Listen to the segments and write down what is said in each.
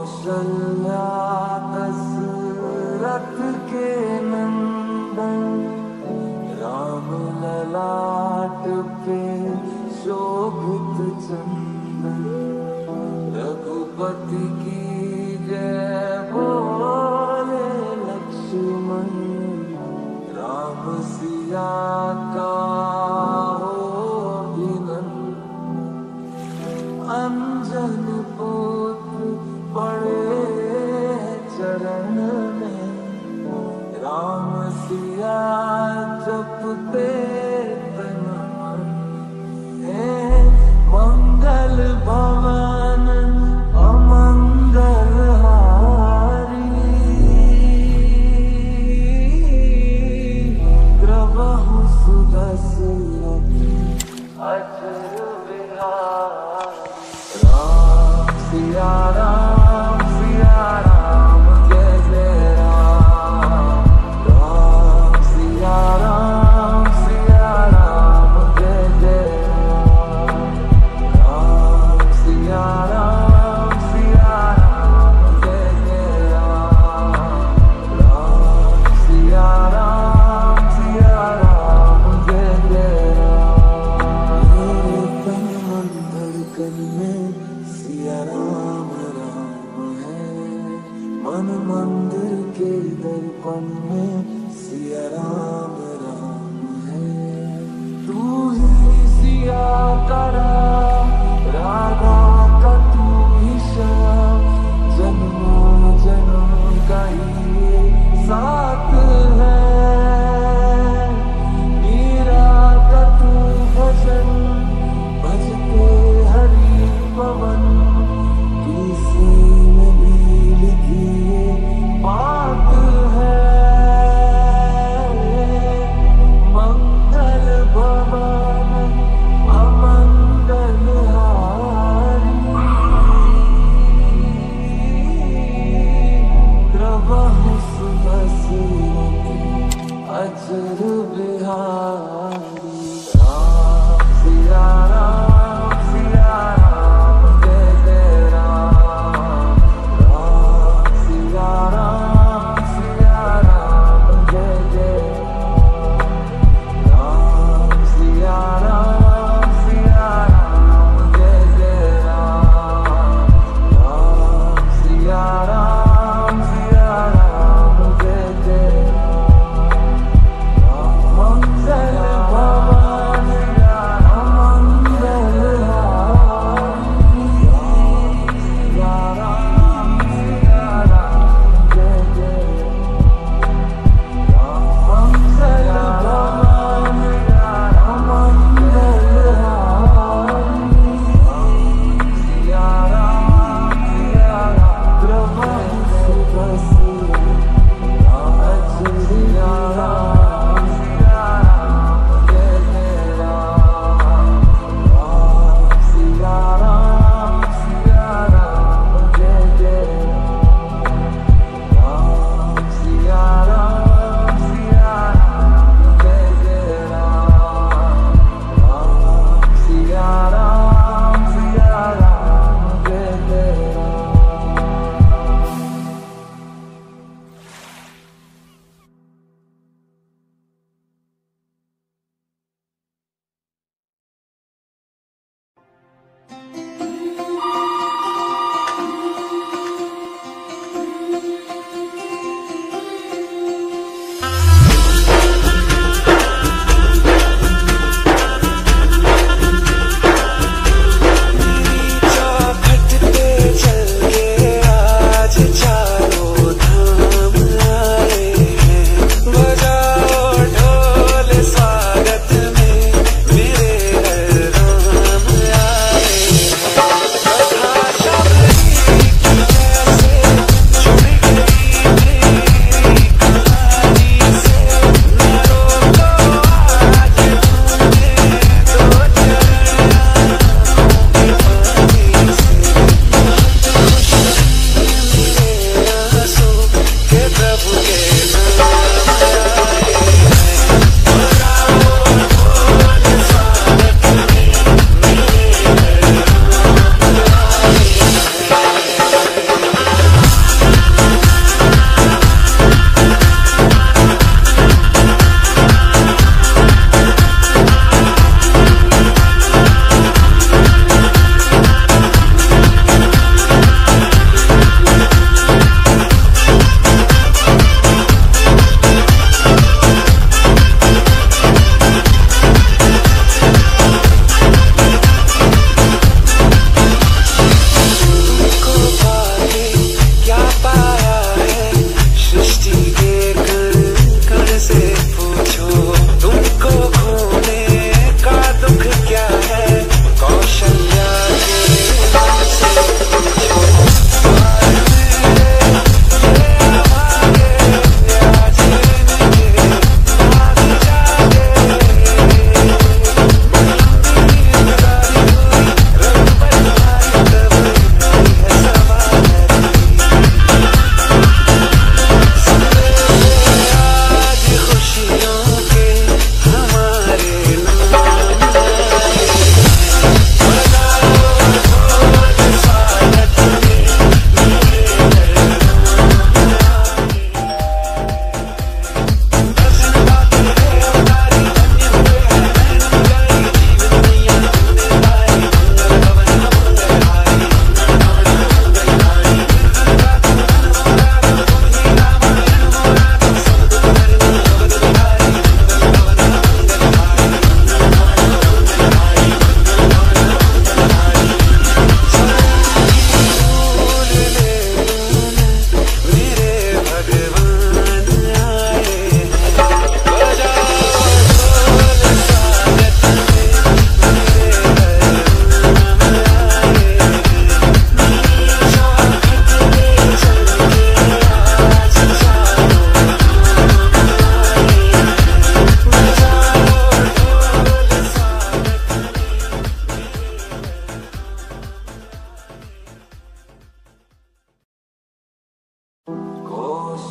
कौशल्या दशरथ के नंदन, राम ललाट पे शोभित चंदन। रघुपति की जय बोले लक्ष्मण, राम सिया का हो अभिनंदन। अंजन पुत्र पड़े चरण में, राम सिया जपते तन मन। हे मंगल भवन अमंगल हारी, द्रवहु सुदशरथ अचर बिहारी। राम सिया राम जय जय राम। राम सिया राम जय जय राम। राम सिया राम जय जय राम। राम सिया राम जय जय राम। मेरे तन मन धड़कन में सिया राम राम है, मन मंदिर के दर्पण में सिया राम राम है। तू ही सिया का राम, राधा का तू ही श्याम, जन्मों जन्म का ये साथ है। मीरा का तू भजन, भजते हरि पवन, किसी में भी लिखी बात है। मंगल भवन अमंगल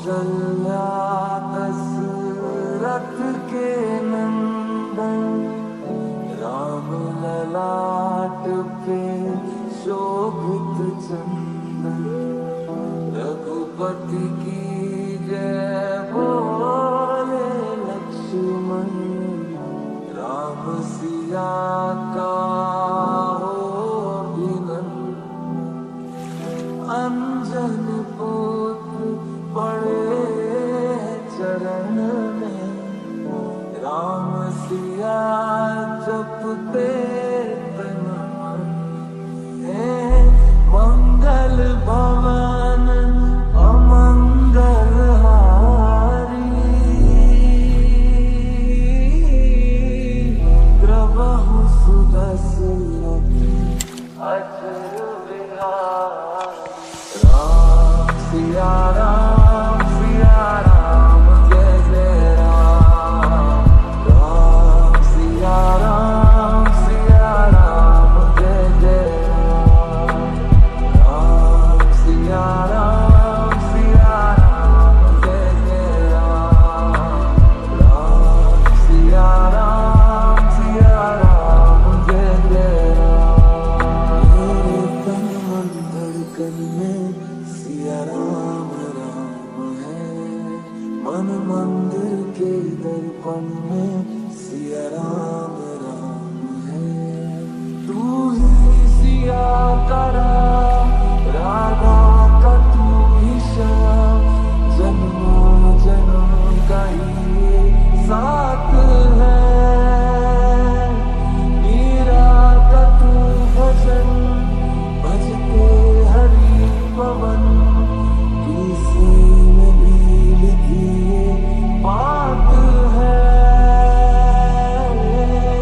कौशल्या दशरथ के नंदन, राम ललाट पे शोभित चंदन, रघुपति की जय बोले लक्ष्मण, राम सिया का हो अभिनंदन। अंजन पुत्र पड़े चरण में, राम सिया जपते तन मन, है मंगल भवन अमंगल हारी, द्रवहु सुदशरथ अचर विहारी। राम सिया राम जय जय राम, राम सिया राम जय जय राम, राम सिया राम जय जय राम, राम सिया राम जय जय राम। मेरे तन मन धड़कन में सिया राम राम है, मन मंदिर के दर्पण में सिया राम राम है। तू ही सिया का राम, राधा का तू ही श्याम, जन्मों जन्म का ये साथ है। मीरा का तू भजन, भजते हरि पवन, किसी ने भी लिखी ये बात है।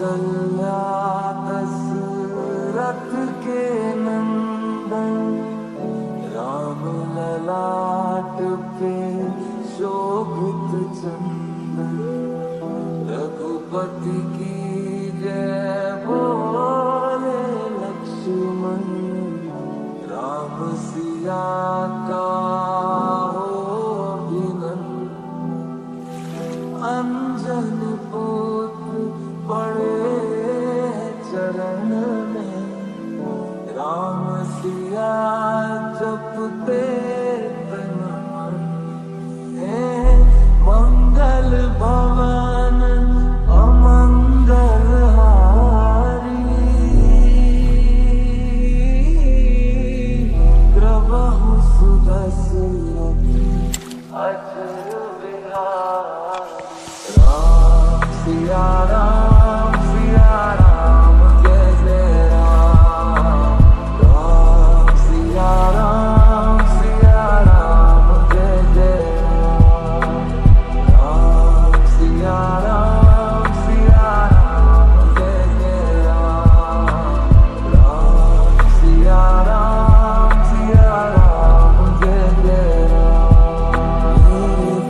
कौशल्या दशरथ के नंदन, राम ललाट पे शोभित चंदन। रघुपति की जय बोले लक्ष्मण, राम सिया का हो अभिनंदन। अंजन पुत्र पड़े चरण में, राम सिया जपते तन मन। मंगल भवन अमंगल हारी, प्रभु सुदशरथ अचर बिहारी। राम सिया राम जय जय राम। राम सिया राम जय जय राम। राम सिया राम जय जय राम। राम सिया राम जय जय राम। मेरे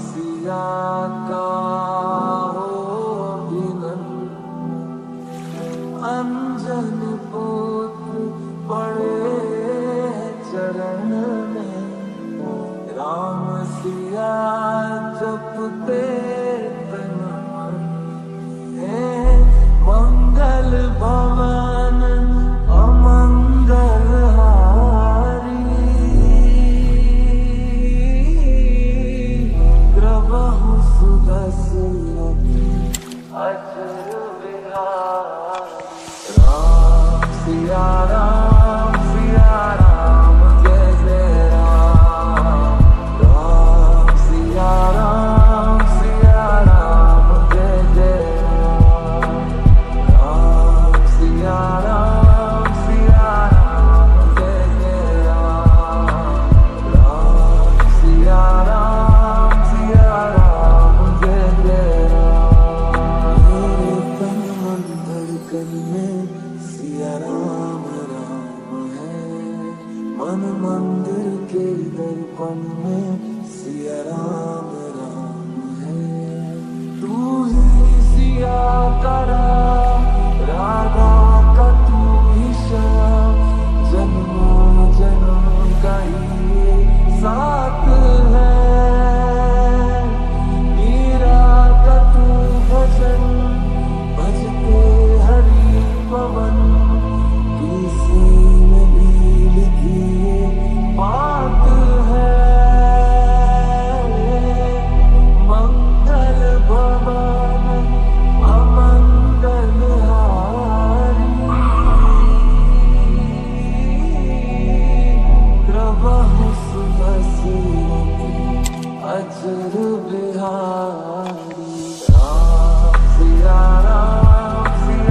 सिया का हो बिलन अंजन पुत्र पड़े चरण में, राम सिया जपते तन मन है, मंगल भवन अमंगल हारी, ग्रवहु सुदसुलभ अजर विहारी। राम सिया राम जय जय राम, राम सिया राम जय जय राम, राम सिया राम जय जय राम, राम सिया राम जय जय राम। मेरे तन मन धड़कन में सिया राम राम है, मन मंदिर के दर्पण में सिया राम है। तू ही सिया का राम, राधा का तू ही श्याम, जन्मों जन्म का ये साथ है। मीरा का तू भजन भजते हरि पवन, किसी ने भी लिखी ये बात है। मंगल भवन अमंगल हारी, ग्रवहु सुदसुलभ अजर बिहारी। राम सिया राम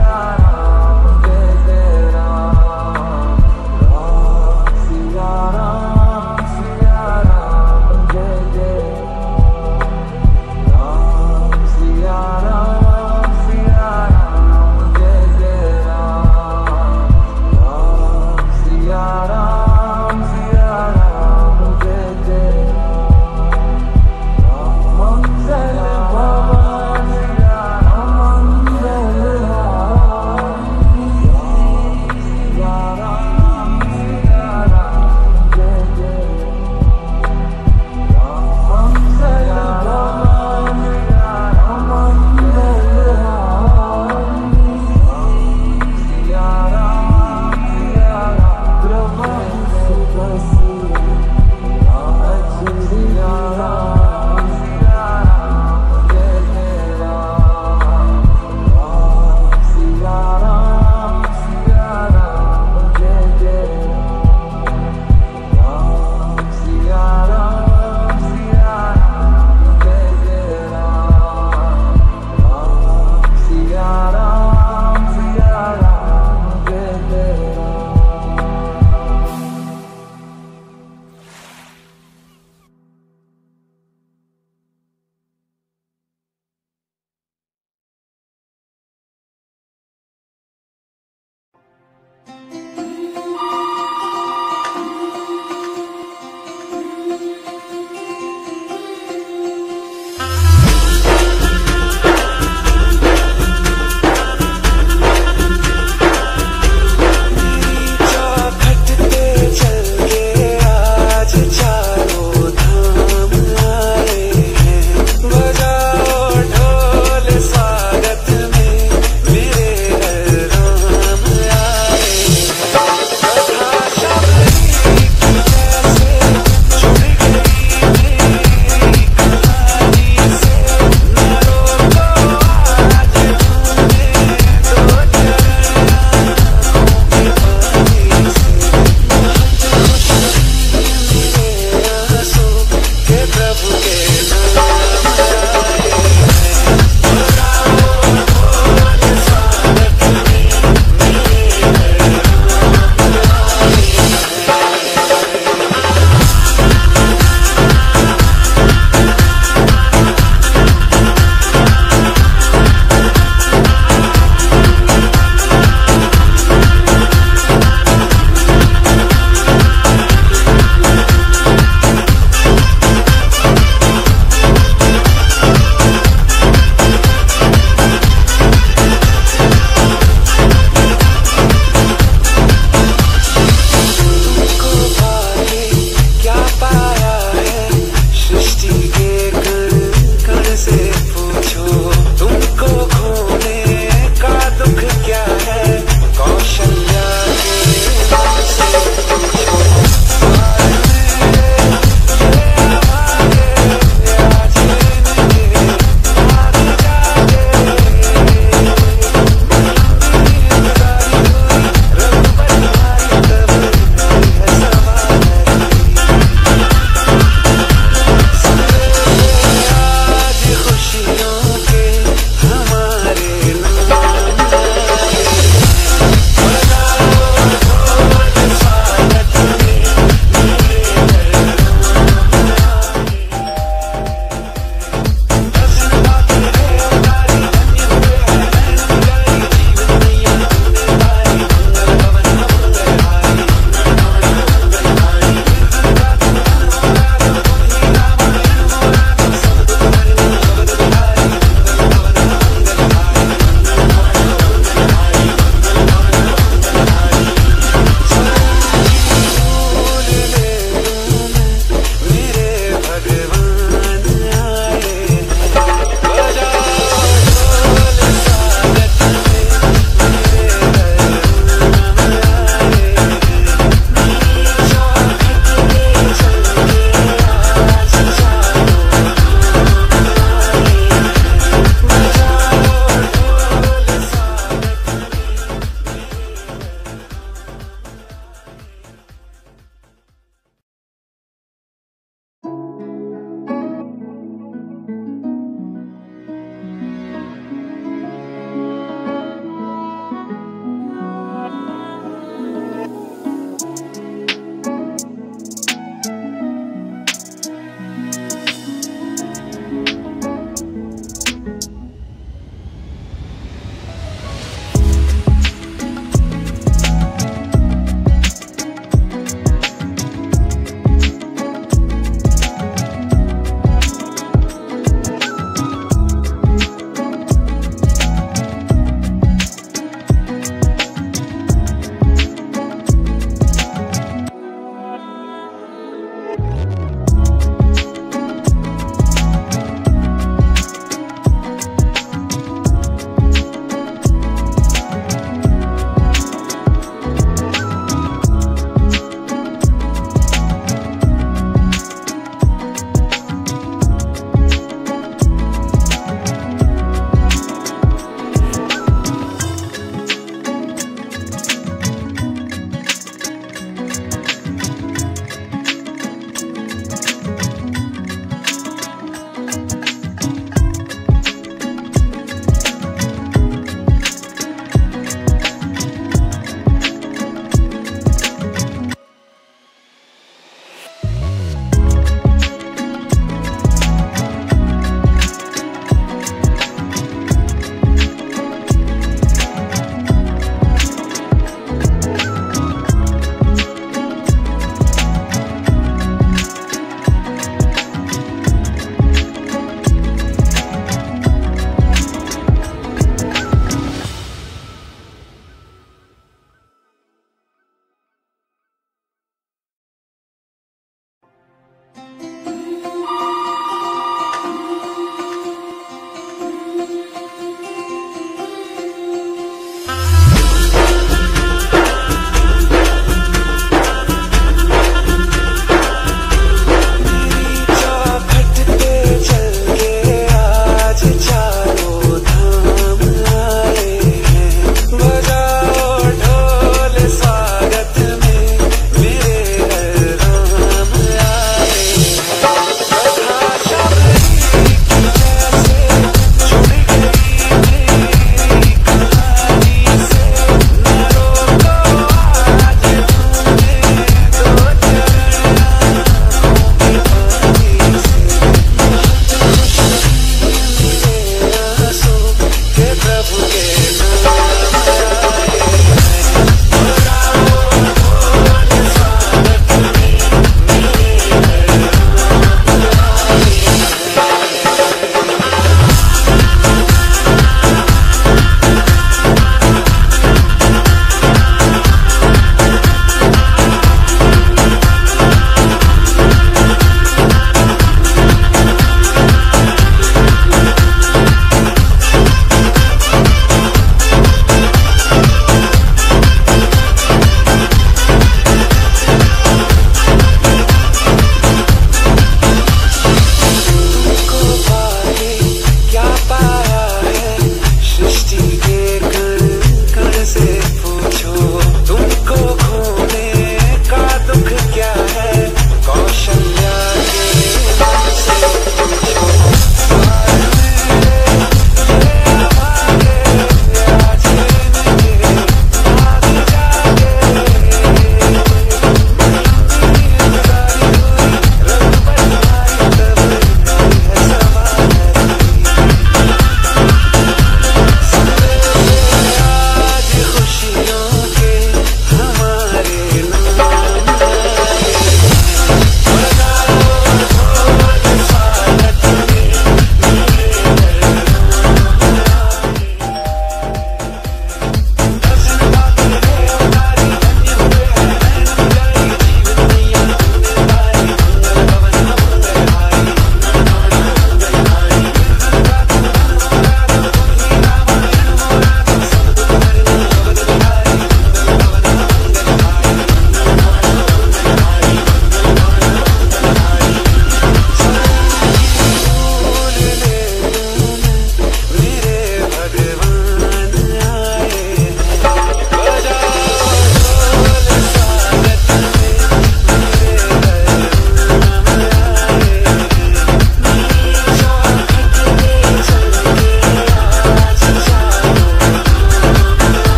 जय जय राम, राम सिया राम जय जय राम, राम सिया राम जय जय राम, राम सिया राम जय जय राम। मंगल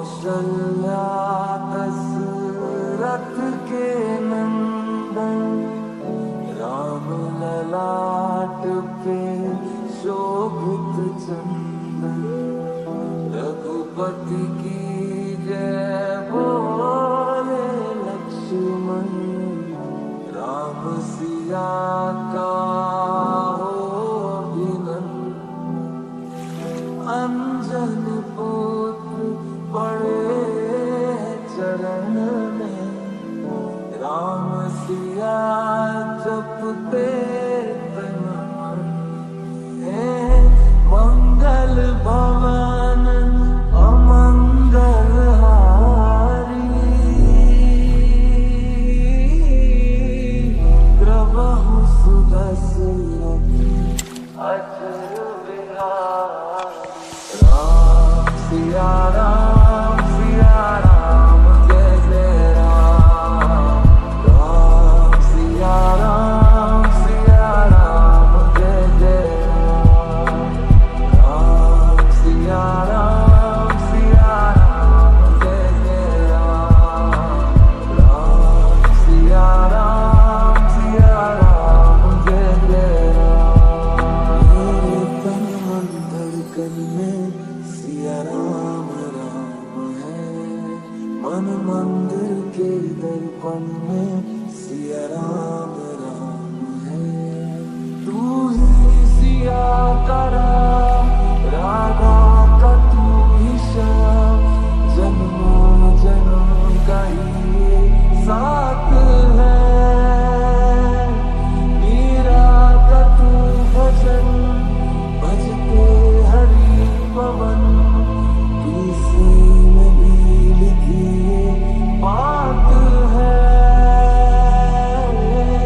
कौशल्या दशरथ के नंदन, राम ललाट पे शोभित चंदन, रघुपति की जय बोले लक्ष्मण, राम सिया का हो अभिनंदन। अंजन पुत्र पड़े चरण में, राम सिया जपते तन मन, मंगल भवन अमंगल हारी, प्रभु सुदर्शन अचर विहारी। राम सिया राम जय जय राम, राम सिया राम जय जय राम, राम सिया राम जय जय राम, राम सिया राम जय जय राम। मेरे तन मन धड़कन में सिया राम राम है, मन मंदिर के दर्पण में सिया राम है। तू ही सिया का राम, राधा का तू ही श्याम, जन्मों जन्म का ये साथ है। मीरा का तू भजन, भजते हरि पवन, किसी में भी लिखी ये बात है।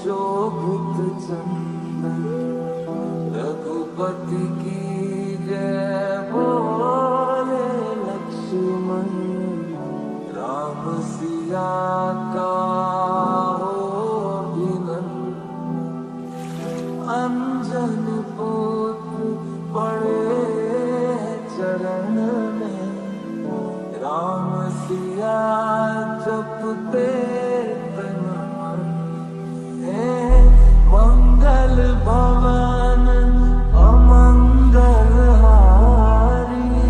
शोभित चंदन, रघुपति की जय बोले लक्ष्मण, राम सिया का हो अभिनंदन। अंजन पुत्र पड़े चरण में, राम सिया जपते तन मन। हे मंगल भवन अमंगल हारी,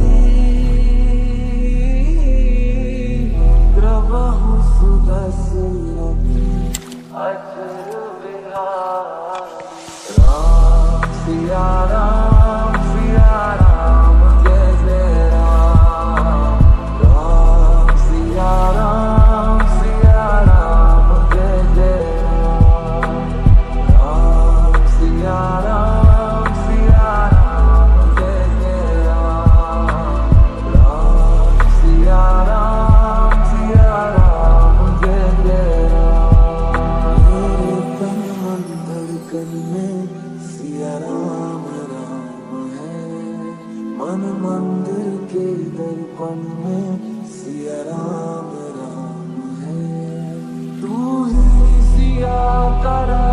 प्रभु सुदर्शन अचर विहारी। राम सिया राम जय जय राम। राम सिया राम जय जय राम। राम सिया राम जय जय राम। राम सिया राम जय जय राम। मेरे तन मन धड़कन में सिया राम राम है, मन मंदिर के दर्पण में सिया राम राम है। तू ही सिया का